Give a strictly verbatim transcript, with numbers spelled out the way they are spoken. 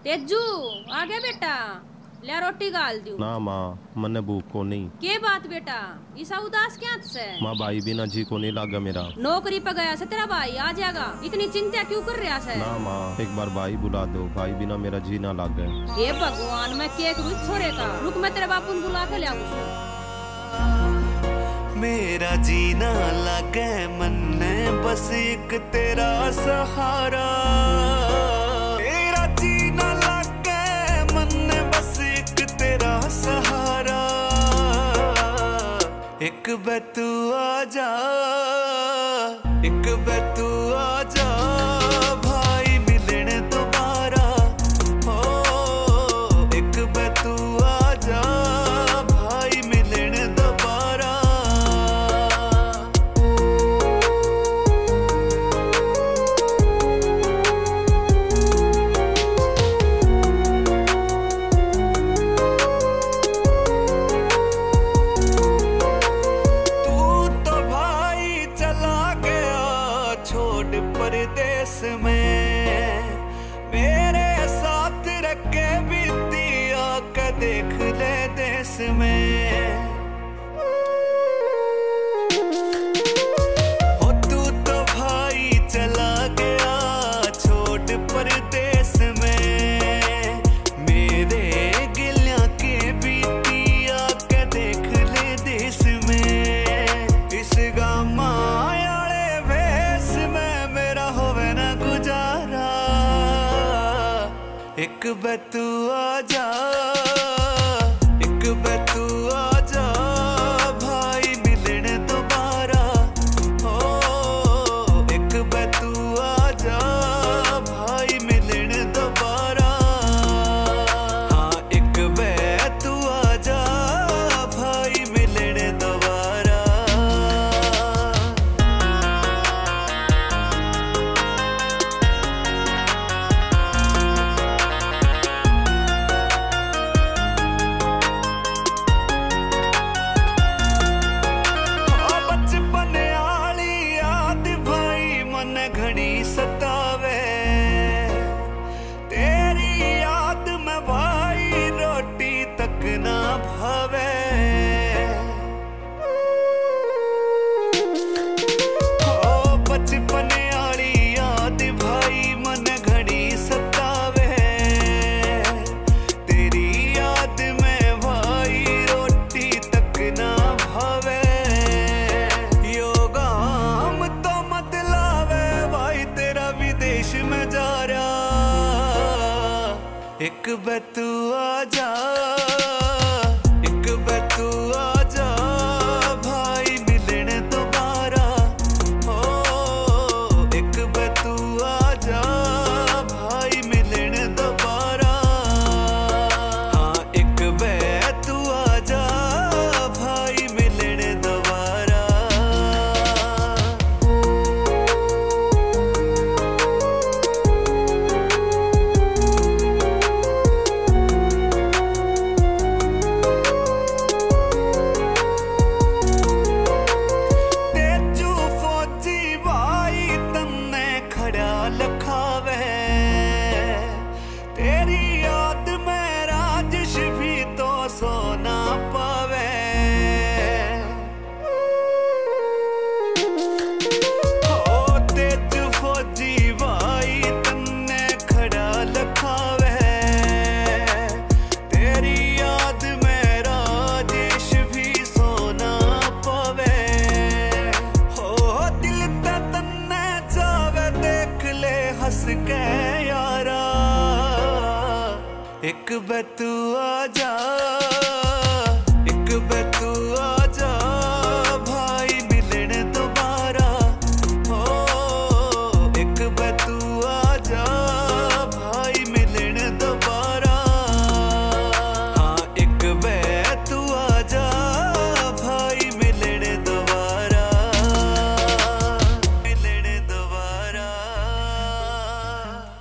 तेजू आ गया बेटा, ले रोटी गाल दू। ना माँ, मने भूख को नहीं। के बात बेटा, ईसा उदास क्या से? माँ भाई बिना जी को नहीं लागा मेरा। नौकरी पे गया से तेरा भाई आ जाएगा, इतनी चिंता क्यों कर रहा है? ना माँ, एक बार भाई बुला दो, भाई बिना मेरा जी ना लागे। हे भगवान, मैं क्या करूँ छोरे का? रुक मैं तेरे बापू को बुला के ले आऊँ। मेरा जीना लागे मन्ने बस एक तेरा सहारा, मेरा जीना लागे मन्ने बस एक तेरा सहारा। एक बैतू आजा, एक बैतू आजा भाई मिलने दोबारा। हो एक बैतू आजा भाई मिलने दोबारा। परदेश में मेरे साथ रख के बीती आके देख ले देश में। हो तू तो भाई चला गया छोड़ परदेश में, मेरे गिलिया के बीती आके देख ले देश में। इस गामा एक बैतू आजा, एक बैतू आजा भाई मिलने दोबारा। हो एक बैतू आजा भाई मिलने दोबारा। हाँ एक बैतू आजा भाई मिलने दोबारा। घड़ी सतावे तेरी याद में भाई रोटी तक ना भावे। ओ बचपन आली याद भाई मन घड़ी सतावे, तेरी याद में भाई रोटी तक ना भावे। विदेश में जा रहा एक बैतू आजा, एक बैतू आजा भाई मिलने दोबारा। हो एक बैतू आजा भाई मिलने दोबारा। हाँ एक बैतू आजा भाई मिलने दोबारा। तेरी याद में राजेश भी तो सोना पावे। हो तेज फौजी भाई तन्ने खड़ा लखावे, तेरी याद में राजेश भी सोना पावे। हो दिल ते तन्ने जावे देख ले हंस के यारा। एक बैतू आजा, एक बैतू